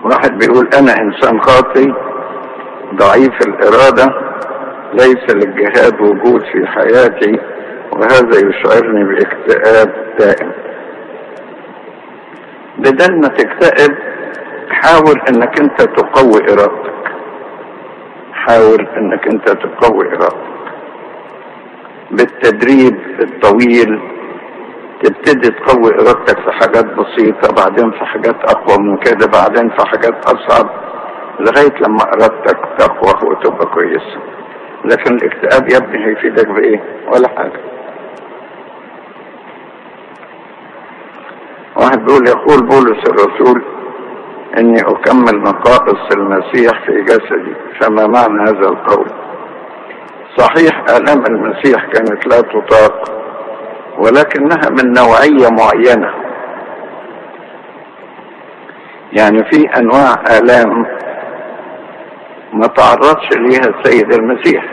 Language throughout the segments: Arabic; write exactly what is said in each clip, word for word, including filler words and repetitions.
واحد بيقول انا انسان خاطئ ضعيف الارادة، ليس للجهاد وجود في حياتي، وهذا يشعرني باكتئاب دائم. بدل ما تكتئب حاول انك انت تقوي ارادتك، حاول انك انت تقوي ارادتك بالتدريب الطويل. تبتدي تقوي ارادتك في حاجات بسيطة، بعدين في حاجات اقوى من كده، بعدين في حاجات اصعب، لغاية لما ارادتك تقوى وتبقى كويسة. لكن الاكتئاب يا ابني هيفيدك بايه؟ ولا حاجة. واحد بيقول يقول بولس الرسول اني اكمل نقائص المسيح في جسدي، فما معنى هذا القول؟ صحيح الام المسيح كانت لا تطاق، ولكنها من نوعية معينة. يعني في انواع الام ما تعرضش ليها السيد المسيح.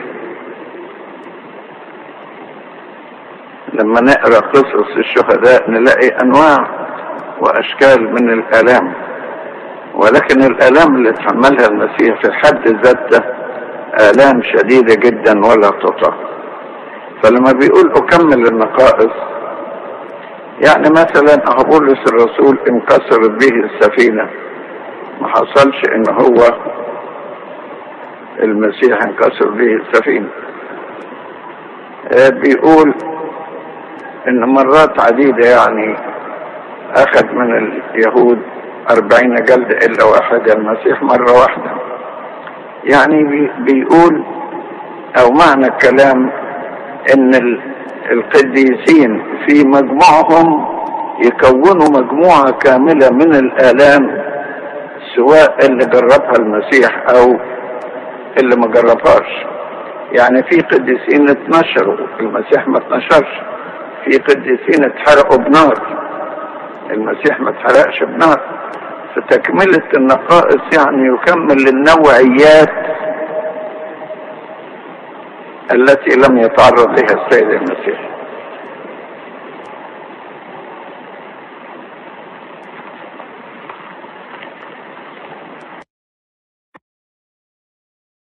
لما نقرأ قصص الشهداء نلاقي انواع واشكال من الالام، ولكن الالام اللي تحملها المسيح في حد ذاتها الام شديدة جدا ولا تطاق. فلما بيقول اكمل النقائص، يعني مثلا اهو بولس الرسول انكسرت به السفينة، ما حصلش ان هو المسيح انكسر به السفينة. بيقول ان مرات عديدة يعني اخذ من اليهود اربعين جلد الا واحد، المسيح مرة واحدة. يعني بيقول او معنى الكلام ان القديسين في مجموعهم يكونوا مجموعة كاملة من الآلام، سواء اللي جربها المسيح او اللي ما جربهاش. يعني في قديسين اتنشروا، المسيح ما اتنشرش. في قديسين اتحرقوا بنار، المسيح ما اتحرقش بنار. فتكملة النقائص يعني يكمل النوعيات التي لم يتعرض لها السيد المسيح.